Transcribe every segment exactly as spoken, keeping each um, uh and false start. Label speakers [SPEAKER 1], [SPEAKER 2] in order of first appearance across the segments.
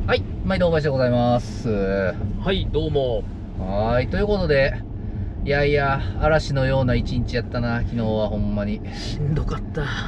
[SPEAKER 1] はい、毎度お会いでございます。
[SPEAKER 2] はい、どうも。
[SPEAKER 1] はーい、ということで、いやいや、嵐のような一日やったな、昨日はほんまに。
[SPEAKER 2] しんどかった。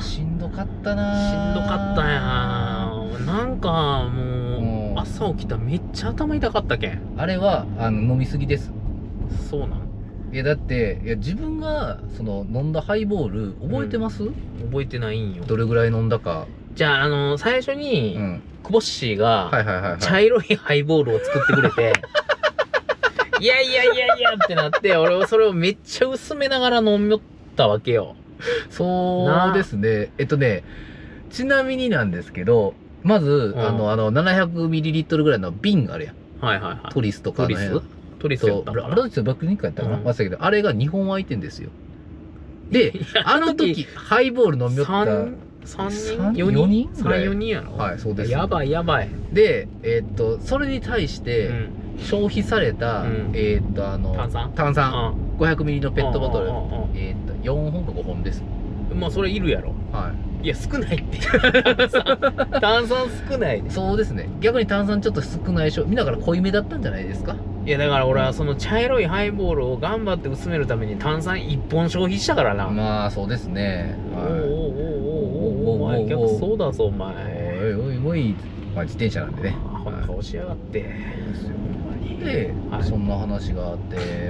[SPEAKER 1] しんどかったな。
[SPEAKER 2] しんどかったやん。なんか、もう、朝起きたらめっちゃ頭痛かったけん。
[SPEAKER 1] あれは、あの、飲みすぎです。
[SPEAKER 2] そうなん？
[SPEAKER 1] いや、だって、いや、自分が、その、飲んだハイボール、覚えてます？うん、
[SPEAKER 2] 覚えてないんよ。
[SPEAKER 1] どれぐらい飲んだか。
[SPEAKER 2] じゃあ、あの、最初に、うん、クボッシーが、はいはいはいはい、茶色いハイボールを作ってくれて、いやいやいやいやってなって、俺はそれをめっちゃ薄めながら飲みよったわけよ。
[SPEAKER 1] そうですね。えっとね、ちなみになんですけど、まず、うん、あの、あの、ななひゃくミリリットル ぐらいの瓶あるやん。
[SPEAKER 2] はいはいはい。
[SPEAKER 1] トリスとか。
[SPEAKER 2] トリストリスやったかな。
[SPEAKER 1] ブラックバックニックやったかな、うん、忘れたけど、あれがにほん空いてんですよ。で、あの時、ハイボール飲みよった。
[SPEAKER 2] さんにん ?よにん ?さん、よにんやろ？
[SPEAKER 1] はい、そうです。
[SPEAKER 2] やばいやばい。
[SPEAKER 1] で、えー、っと、それに対して、うん、消費された、うん、えー、っと、あの、
[SPEAKER 2] 炭酸
[SPEAKER 1] 炭酸、うん、ごひゃくミリのペットボトル、えー、っと、よんほんかごほんです。
[SPEAKER 2] まあ、それいるやろ。
[SPEAKER 1] はい。
[SPEAKER 2] いや、少ないって。炭酸、炭酸少ない。
[SPEAKER 1] そうですね。逆に炭酸ちょっと少ないでしょ。みんなから濃いめだったんじゃないですか。
[SPEAKER 2] いや、だから俺はその茶色いハイボールを頑張って薄めるために炭酸いっぽん消費したからな。
[SPEAKER 1] まあ、そうですね。
[SPEAKER 2] はい、おおおおおおお前逆そうだぞ、お前。
[SPEAKER 1] おいおいおい。まあ、自転車なんでね。
[SPEAKER 2] あほんな顔しやがって。ですよ、ほんまに。
[SPEAKER 1] で、はい、そんな話があって、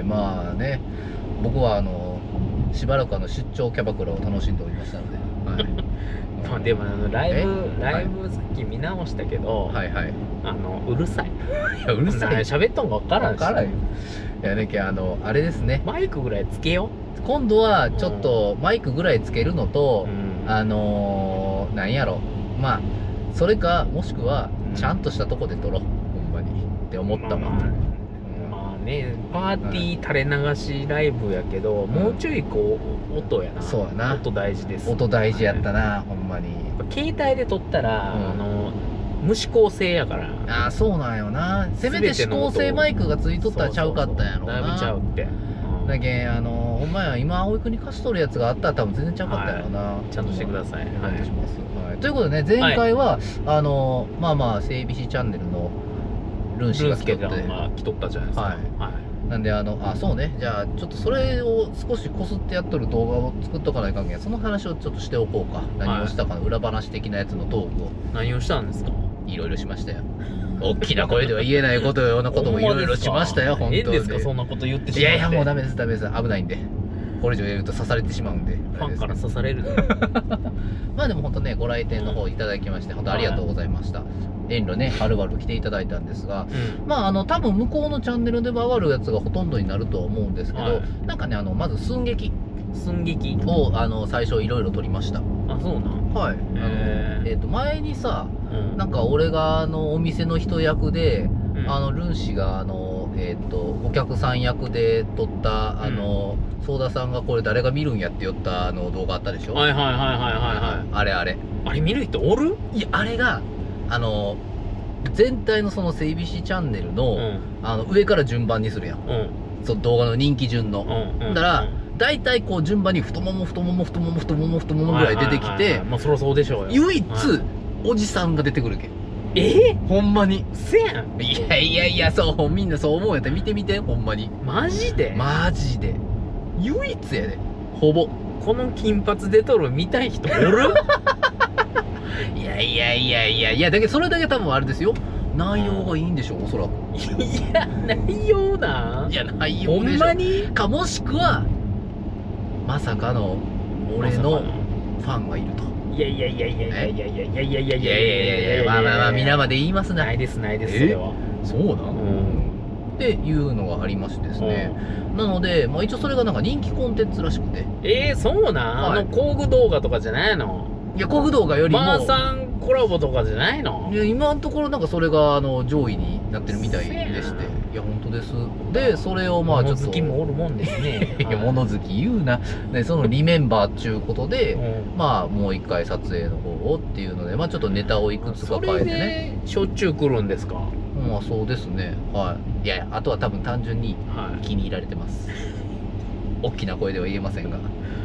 [SPEAKER 1] まあね、僕はあの、しばらくあの出張キャバクラを楽しんでおりましたので。はい、
[SPEAKER 2] まあでもあのライブライブさっき見直したけど、
[SPEAKER 1] はいはい、
[SPEAKER 2] あのうるさい。
[SPEAKER 1] いやうるさい。
[SPEAKER 2] 喋っとんが分からんし。分からんよ。
[SPEAKER 1] いやねけあのあれですね。
[SPEAKER 2] マイクぐらいつけよう。
[SPEAKER 1] 今度はちょっとマイクぐらいつけるのと、うん、あのー、なんやろ、まあそれかもしくはちゃんとしたとこで撮ろう、ほんまにって思ったわ。まあ
[SPEAKER 2] まあね、パーティー垂れ流しライブやけど、うん、もうちょいこう音やな。
[SPEAKER 1] そうやな。
[SPEAKER 2] 音大事です。
[SPEAKER 1] 音大事やったな、ほんまに。
[SPEAKER 2] 携帯で撮ったら、うん、あの無指向性やから。
[SPEAKER 1] ああ、そうなんよな。せめて指向性マイクがついとったらちゃうかったんやろうな。
[SPEAKER 2] だいぶちゃうって。
[SPEAKER 1] うん、だけんあのほんまや今葵君に貸しとるやつがあったら多分全然ちゃうかったんやろうな、はい。
[SPEAKER 2] ちゃんとしてください。
[SPEAKER 1] お願いします。はい。ということでね、前回は、はい、あのまあまあ整備士チャンネルのルンシが来とって、
[SPEAKER 2] まあ来とったじゃないですか。はい。はい、
[SPEAKER 1] なんであのあそうね、じゃあちょっとそれを少しこすってやっとる動画を作っとかないかんけん、その話をちょっとしておこうか。何をしたかの裏話的なやつのトークを。
[SPEAKER 2] 何をしたんですか？
[SPEAKER 1] いろいろしましたよ。大きな声では言えないことようなこともいろいろしましたよ。本当に。
[SPEAKER 2] ええんですかそんなこと言ってしまって。
[SPEAKER 1] いやいやもうダメですダメです、危ないんで。これ以上言うと刺されてしまうんで。
[SPEAKER 2] ファンから刺される。
[SPEAKER 1] まあでも本当ね、ご来店の方いただきまして本当ありがとうございました。遠慮ね、はるばる来ていただいたんですが、うん、まああの多分向こうのチャンネルで上がるやつがほとんどになるとは思うんですけど、はい、なんかね、あのまず寸劇
[SPEAKER 2] 寸劇
[SPEAKER 1] をあの最初いろいろ撮りました。
[SPEAKER 2] あ、そうなん。
[SPEAKER 1] はい。えー、えーと前にさ、うん、なんか俺があのお店の人役で、うん、あのルンシがあのえっ、ー、とお客さん役で撮ったあの、うん、ソーダさんがこれ誰が見るんやって言ったあの動画あったでしょ。
[SPEAKER 2] はいはいはいはいはいはい。
[SPEAKER 1] あれあれ。
[SPEAKER 2] あれ見る人おる？
[SPEAKER 1] いや、あれがあの全体のその整備士チャンネルの、うん、あの上から順番にするやん。うん、その動画の人気順の。うん、だから。うん大体こう順番に太もも太もも太もも太もも太ももぐらい出てきて、
[SPEAKER 2] まあそりゃそうでしょうよ。
[SPEAKER 1] 唯一、はい、おじさんが出てくるけん。
[SPEAKER 2] えー、
[SPEAKER 1] ほんまに
[SPEAKER 2] せやん。
[SPEAKER 1] いやいやいや、そうみんなそう思うんやったら見てみて、ほんまに。
[SPEAKER 2] マジで
[SPEAKER 1] マジで唯一やで、ほぼ。
[SPEAKER 2] この金髪出とる見たい人おる？
[SPEAKER 1] いやいやいやいやいや、だけどそれだけ多分あれですよ、内容がいいんでしょう、おそらく。
[SPEAKER 2] いや内容なん
[SPEAKER 1] いや内容でしょ。
[SPEAKER 2] ほんまに
[SPEAKER 1] かもしくはまさかの俺のファンがいると。
[SPEAKER 2] いやいやいやいやいやいやいやいやいやいやいやいやいやいや、
[SPEAKER 1] まあまあまあ皆まで言いますね。
[SPEAKER 2] ないですないです、それは。
[SPEAKER 1] そうなのっていうのがありましてですね。なのでまあ一応それがなんか人気コンテンツらしくて。
[SPEAKER 2] ええ、そうなん？あの工具動画とかじゃないの？
[SPEAKER 1] いや工具動画よりも
[SPEAKER 2] マーさんコラボとかじゃないの？
[SPEAKER 1] いや今のところなんかそれがあの上位になってるみたいでして。いや本当です。でそれをまあちょっと
[SPEAKER 2] 物好きもおるもんですね。
[SPEAKER 1] いや物好き言うな。でそのリメンバーっちゅうことで、うん、まあもう一回撮影の方をっていうので、まあちょっとネタをいくつか変えてね。
[SPEAKER 2] しょっちゅう来るんですか？
[SPEAKER 1] まあそうですね。はい。いやいやあとは多分単純に気に入られてます。はい、大きな声では言えませんが。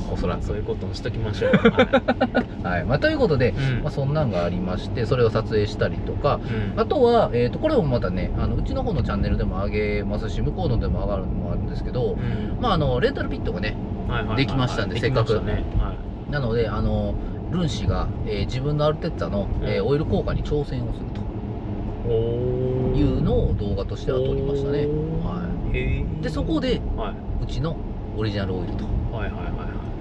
[SPEAKER 1] おそらく
[SPEAKER 2] そういうことにしときましょう。はい、
[SPEAKER 1] はい、まあ、ということで、うん、まあ、そんなんがありまして、それを撮影したりとか、うん、あとは、えー、とこれもまたね、あのうちの方のチャンネルでも上げますし、向こうのでも上がるのもあるんですけど、うん、まあ、あのレンタルピットがね、できましたんで、せっかく、ね、はい、なのであのルン氏が、えー、自分のアルテッツァの、うん、えー、オイル交換に挑戦をするというのを動画としては撮りましたね。はい、でそこで、はい、うちのオリジナルオイルと、はいはいはいはい、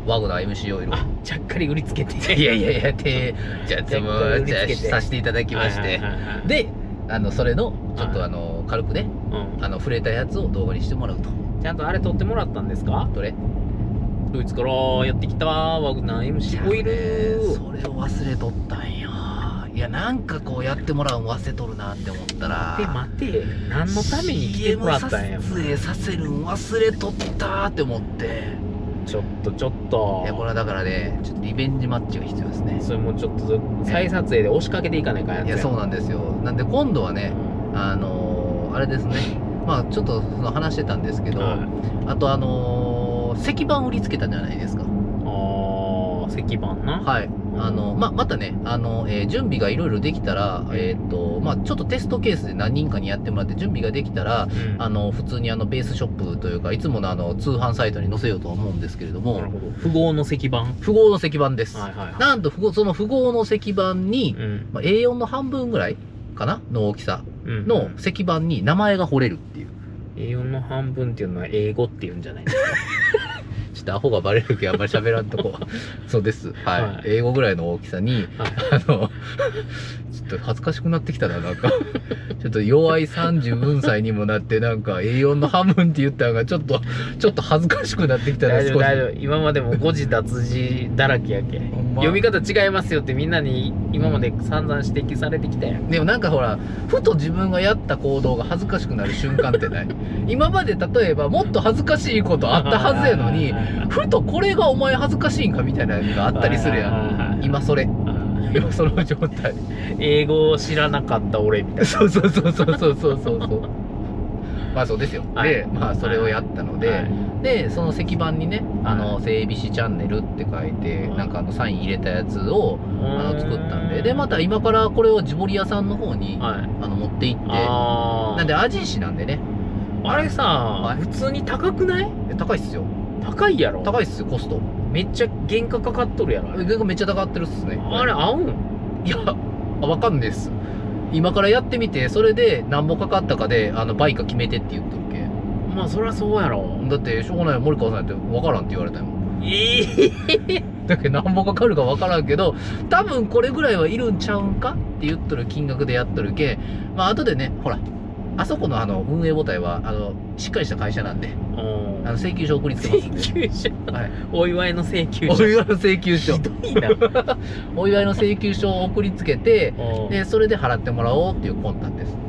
[SPEAKER 1] ワグナー エムシー オイルを
[SPEAKER 2] ちゃっかり売りつけて、
[SPEAKER 1] いやいやいや、てじゃあでもじゃあさせていただきまして、であのそれのちょっとあの軽くね、うん、あの触れたやつを動画にしてもらうと。
[SPEAKER 2] ちゃんとあれ撮ってもらったんですか？
[SPEAKER 1] どれ？
[SPEAKER 2] ドイツからやってきたワグナー エムシー オイル。
[SPEAKER 1] それを忘れとったんよ。いや、なんかこうやってもらうの忘れとるなって思ったら、
[SPEAKER 2] 待て待て、何のために来てもらったんや。
[SPEAKER 1] 撮影させるん忘れとったって思って、
[SPEAKER 2] ちょっとちょっと、
[SPEAKER 1] いや、これはだからね、ちょっとリベンジマッチが必要ですね。
[SPEAKER 2] それもちょっと再撮影で押しかけていかないかんやつや。
[SPEAKER 1] いや、そうなんですよ。なんで今度はね、あのー、あれですね、まあちょっとその話してたんですけど、はい、あとあのー、石板売りつけたじゃないですか。
[SPEAKER 2] ああ、石板な。
[SPEAKER 1] はい。あの、ま、またね、あの、えー、準備がいろいろできたら、えっと、まあ、ちょっとテストケースで何人かにやってもらって、準備ができたら、うん、あの、普通にあの、ベースショップというか、いつものあの、通販サイトに載せようとは思うんですけれども。
[SPEAKER 2] なるほど。符号の石板
[SPEAKER 1] 符号の石板です。
[SPEAKER 2] はいはいはい、
[SPEAKER 1] なんと、その符号の石板に、うん、まあ、エーよん の半分ぐらいかなの大きさの石板に名前が彫れるっていう。
[SPEAKER 2] エーよん の半分っていうのは英語っていうんじゃないですか。
[SPEAKER 1] ちょっとアホがバレるけどあんまり喋らんとこ。そうです。はい。はい、英語ぐらいの大きさに、はい、あの、ちょっと恥ずかしくなってきたな、なんか。ちょっと弱いさんじゅうよんさいにもなって、なんか エーよん の半分って言ったのが、ちょっと、ちょっと恥ずかしくなってきたな、
[SPEAKER 2] 大丈夫、大丈夫。今までも誤字脱字だらけやけ。読み方違いますよってみんなに今まで散々指摘されてきたやん。
[SPEAKER 1] でもなんかほら、ふと自分がやった行動が恥ずかしくなる瞬間ってない今まで例えばもっと恥ずかしいことあったはずやのに、ふとこれがお前恥ずかしいんかみたいなのがあったりするやん。今それ。今その状態。
[SPEAKER 2] 英語を知らなかった俺みたいな。
[SPEAKER 1] そうそうそうそうそうそうそう。まあそうですよ。はい、で、まあそれをやったので、はい、で、その石板にね、あの、整備士チャンネルって書いて、なんかあのサイン入れたやつをあの作ったんで、で、また今からこれをジボリ屋さんの方に、はい、あの持って行って、なんで味石なんでね。
[SPEAKER 2] あれさ、はい、普通に高くない？
[SPEAKER 1] 高いっすよ。
[SPEAKER 2] 高いやろ？
[SPEAKER 1] 高いっすよ、コスト。
[SPEAKER 2] めっちゃ原価かかっとるやろ。
[SPEAKER 1] 原価めっちゃ高かってるっすね。
[SPEAKER 2] あれ合うん？
[SPEAKER 1] いや、わかんないっす。今からやってみて、それで何ぼかかったかで、あの、倍か決めてって言っとるけ。
[SPEAKER 2] まあ、そりゃそうやろ。
[SPEAKER 1] だって、しょうがないよ、森川さんやって分からんって言われたよ。
[SPEAKER 2] ええ
[SPEAKER 1] ー、だけど何ぼかかるか分からんけど、多分これぐらいはいるんちゃうんかって言っとる金額でやっとるけ。まあ、後でね、ほら、あそこのあの、運営母体は、あの、しっかりした会社なんで、あの、請求書送りつけますんで。
[SPEAKER 2] 請求書はい。お祝いの請求書。
[SPEAKER 1] お祝いの請求書。
[SPEAKER 2] ひどいな。
[SPEAKER 1] お祝いの請求書を送りつけて、で、それで払ってもらおうっていう魂胆です。はい。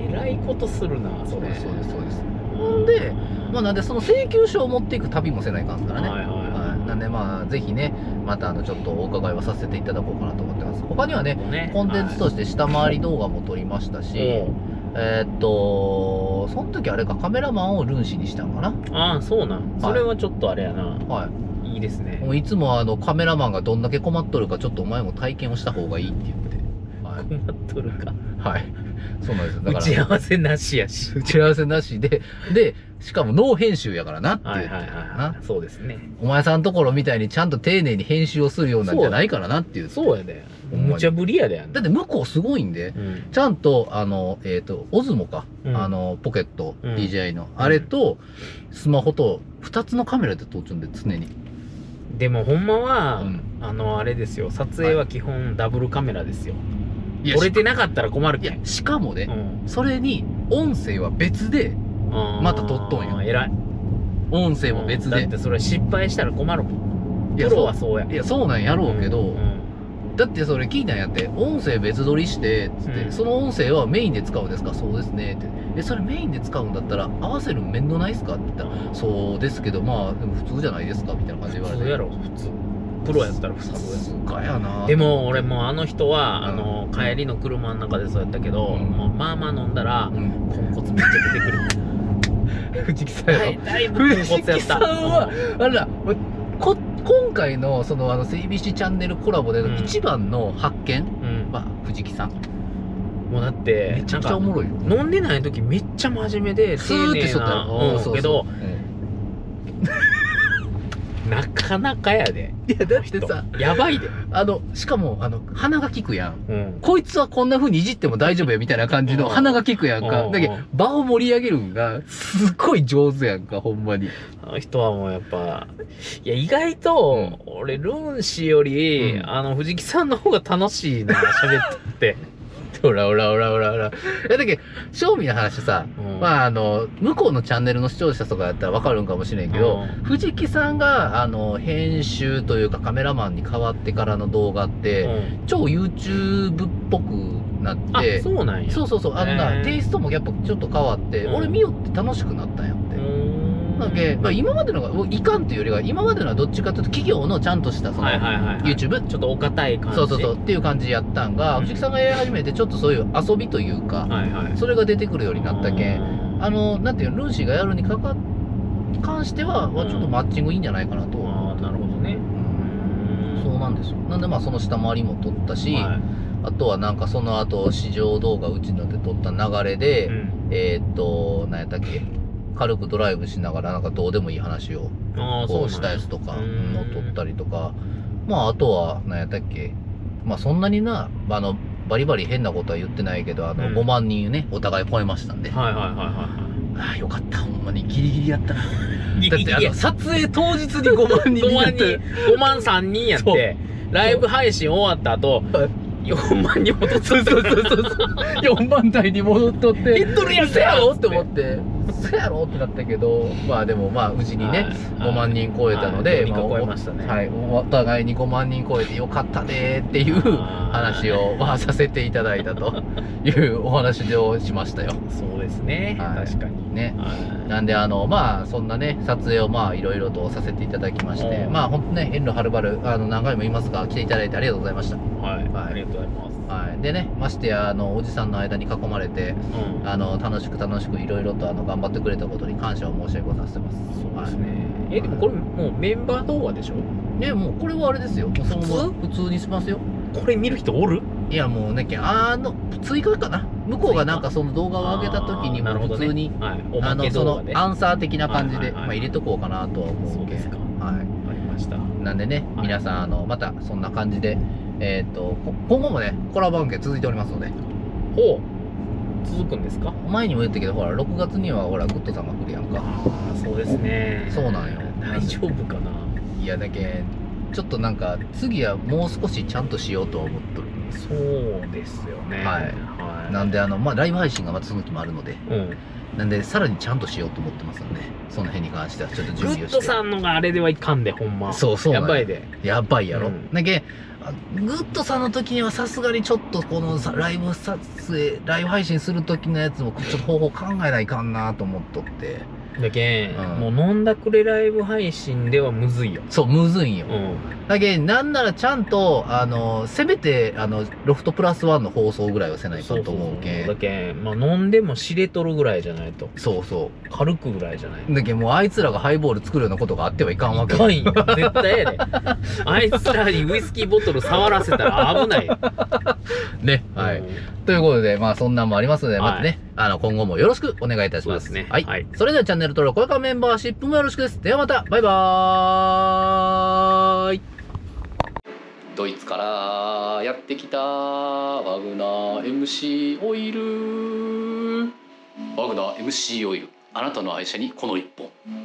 [SPEAKER 2] えらいことするな、それ。
[SPEAKER 1] そうです、そうです。ほんで、まあ、なんで、その請求書を持っていく旅もせないかんからね。はいはいはい。はい、なんで、まあ、ぜひね、また、あの、ちょっとお伺いはさせていただこうかなと思ってます。他にはね、ねコンテンツとして下回り動画も撮りましたし、はい、えー、っと、その時あれか、カメラマンをルンシにしたんかな。
[SPEAKER 2] ああ、そうなん。はい、それはちょっとあれやな。はい。いいですね。
[SPEAKER 1] もういつもあの、カメラマンがどんだけ困っとるか、ちょっとお前も体験をした方がいいって言って。
[SPEAKER 2] はい、困っとるか。
[SPEAKER 1] はい。そうなんですよ。だから。
[SPEAKER 2] 打ち合わせなしやし。
[SPEAKER 1] 打ち合わせなしで、で、しかもノー編集やからなって言って。はいはい
[SPEAKER 2] はい。そうですね。
[SPEAKER 1] お前さんところみたいにちゃんと丁寧に編集をするようなんじゃないからなっていう。
[SPEAKER 2] そうやで。無茶ぶりやで。
[SPEAKER 1] だって向こうすごいんで、うん、ちゃんと、あの、えっ、ー、と、オズモか、うん、あの、ポケット、うん、ディージェーアイ の、あれと、スマホと、二つのカメラで撮っちゃうんで、常に。
[SPEAKER 2] でも、ほんまは、うん、あの、あれですよ、撮影は基本ダブルカメラですよ。はい、撮れてなかったら困るけん。いや、
[SPEAKER 1] しかもね、うん、それに、音声は別で、また撮っとんよ。
[SPEAKER 2] 偉い。
[SPEAKER 1] 音声も別で。
[SPEAKER 2] だってそれ失敗したら困るもん。プロはそうや。
[SPEAKER 1] いや、そうなんやろうけど、うんうん、だってそれ聞いたんやって、音声別撮りして、つって、うん、その音声はメインで使うんですか？そうですね。って。え、それメインで使うんだったら、合わせるの面倒ないっすか？って言ったら、そうですけど、まあ、でも普通じゃないですか？みたいな感じで言われて。
[SPEAKER 2] 普通やろ、普通。プロやったら普通や。
[SPEAKER 1] さすがやな。
[SPEAKER 2] でも、俺もあの人は、うん、あの、帰りの車の中でそうやったけど、うん、もうまあまあ飲んだら、うん、ポンコツめっちゃ出てくる。
[SPEAKER 1] 藤木さんやろ。
[SPEAKER 2] はい、だいぶポンコツやった。
[SPEAKER 1] 藤木さんは、あら、こっ今回のそのあの整備士チャンネルコラボでの一番の発見は藤木さん。
[SPEAKER 2] もうだって
[SPEAKER 1] めちゃくちゃおもろいよ。
[SPEAKER 2] 飲んでない時めっちゃ真面目で
[SPEAKER 1] スーってしとったよ。
[SPEAKER 2] けどなかなかやで。
[SPEAKER 1] いやだってさ、
[SPEAKER 2] やばいで。
[SPEAKER 1] あのしかもあの鼻が利くやん、うん、こいつはこんな風にいじっても大丈夫やみたいな感じの鼻が利くやんか。だけど場を盛り上げるんがすごい上手やんか、ほんまに。
[SPEAKER 2] あの人はもうやっぱいや意外と、うん、俺ルンシより、うん、あの藤木さんの方が楽しいな喋ってて。
[SPEAKER 1] ほらほらほらほらほら。いやだけど、正味の話さ、うん、まああの、向こうのチャンネルの視聴者とかやったらわかるんかもしれんけど、うん、藤木さんが、あの、編集というかカメラマンに変わってからの動画って、うん、超 YouTube っぽくなって、
[SPEAKER 2] あ、そうなんや。
[SPEAKER 1] そうそうそう、あのな、テイストもやっぱちょっと変わって、うん、俺見よって楽しくなったんやって。だけまあ、今までのがいかんっていうよりは、今までのはどっちかというと企業のちゃんとしたその YouTube
[SPEAKER 2] ちょっとお堅い感じ、
[SPEAKER 1] そうそうそうっていう感じやったんが、うん、藤木さんがやり始めてちょっとそういう遊びというか、はいはい、それが出てくるようになったけん、あのなんていうの、ルンシーがやるにかか関しては、うん、ちょっとマッチングいいんじゃないかなと。
[SPEAKER 2] ああ、なるほどね。
[SPEAKER 1] うん、そうなんですよ。なんでまあその下回りも撮ったし、はい、あとはなんかその後試乗動画うちので撮った流れで、うん、えー、っと何やったっけ、軽くドライブしながらなんかどうでもいい話をこうしたやつとかを撮ったりとか、まああとは何やったっけ、まあそんなにな、あのバリバリ変なことは言ってないけど、あのごまんにんねお互い超えましたんで、はいはいはいはい、ああよかった、ほんまにギリギリやったな。だってあの撮影当日にごまんにんやって
[SPEAKER 2] ごまんさんにんやって、ライブ配信終わった後よんまんに戻っとって、そうそうそうそう
[SPEAKER 1] よんまん台に戻っとって
[SPEAKER 2] ヘッドルや
[SPEAKER 1] せやろって思って、そやろってなったけど、まあでもまあうちにね、はい、ごまんにん超えたので、
[SPEAKER 2] はい、まあ、超えましたね。
[SPEAKER 1] はい、お互いにごまんにん超えてよかったねっていう話をまあさせていただいたというお話をしましたよ。
[SPEAKER 2] そうですね、はい、確かに
[SPEAKER 1] ね。なんであのまあそんなね撮影をまあいろいろとさせていただきまして、まあほんとね遠路はるばるあの何回も言いますが来ていただいてありがとうございました。
[SPEAKER 2] はい、はい、ありがとうございます。
[SPEAKER 1] はい、でね、ましてやあのおじさんの間に囲まれて、うん、あの楽しく楽しくいろいろとあの頑張ってくれたことに感謝を申し上げさせてます。
[SPEAKER 2] そうですね。はい、えでもこれもうメンバー動画でしょ？
[SPEAKER 1] ね、もうこれはあれですよ。もうそのまま普通にしますよ。
[SPEAKER 2] これ見る人おる？
[SPEAKER 1] いやもうね、あの追加かな。向こうがなんかその動画を上げた時にも普通に、ね、はい、おまけ動画で、あのそのアンサー的な感じで、はいはいはい、まあ入れとこうかなとは思う。
[SPEAKER 2] そうですか。はい。わかりました。
[SPEAKER 1] なんでね、はい、皆さんあのまたそんな感じで。えっと今後もねコラボ案件続いておりますので。
[SPEAKER 2] ほう、続くんですか？
[SPEAKER 1] 前にも言ったけど、ほらろくがつにはほらグッドさんが来るやんか。
[SPEAKER 2] ああ、そうですね。
[SPEAKER 1] そうなんよ。
[SPEAKER 2] 大丈夫かな。
[SPEAKER 1] いやだけちょっとなんか次はもう少しちゃんとしようとは思っとる。
[SPEAKER 2] そうですよね。
[SPEAKER 1] はい、はい、なんであのまあライブ配信がまた続きもあるので、うん、なんでさらにちゃんとしようと思ってますので、その辺に関してはちょっと準備をして。
[SPEAKER 2] グッドさんのがあれではいかんで、ほんま。
[SPEAKER 1] そうそう、
[SPEAKER 2] やばいで。
[SPEAKER 1] やばいやろ。うん、だけグッドさんの時にはさすがにちょっとこのライブ撮影ライブ配信する時のやつもちょっと方法考えないかんなと思っとって。
[SPEAKER 2] だけん、うん、もう飲んだくれライブ配信ではむずいよ。
[SPEAKER 1] そう、むずいんよ。うん、だけん、なんならちゃんと、あの、せめて、あの、ロフトプラスワンの放送ぐらいはせないかと思うけん。
[SPEAKER 2] だけん、まあ飲んでも知れとるぐらいじゃないと。
[SPEAKER 1] そうそう。
[SPEAKER 2] 軽くぐらいじゃない。
[SPEAKER 1] だけん、もうあいつらがハイボール作るようなことがあってはいかんわけ。
[SPEAKER 2] いかんよ。絶対やで。あいつらにウイスキーボトル触らせたら危ないよ。
[SPEAKER 1] ね。はい。ということで、まあそんなんもありますので、またね、あの、今後もよろしくお願いいたします。そうですね。はい。はい、それではチャンネル登録、これからメンバーシップもよろしくです。ではまた、バイバーイ。ドイツからやってきたワグナー エムシー オイル。ワグナー エムシー オイル。あなたの愛車にこの一本。